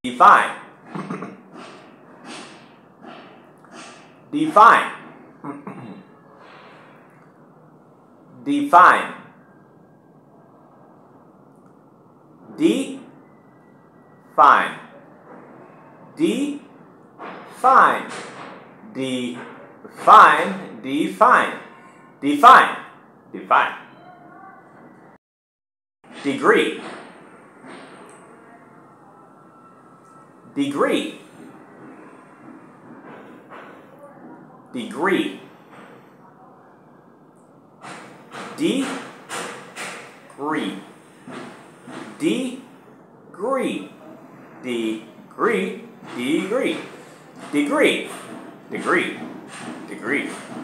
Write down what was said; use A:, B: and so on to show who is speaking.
A: Define. Define. Define. Define. Define. Define. Define. Define. Define. Degree. Degree. Degree. Degree. Degree. Degree. Degree. Degree. Degree. Degree.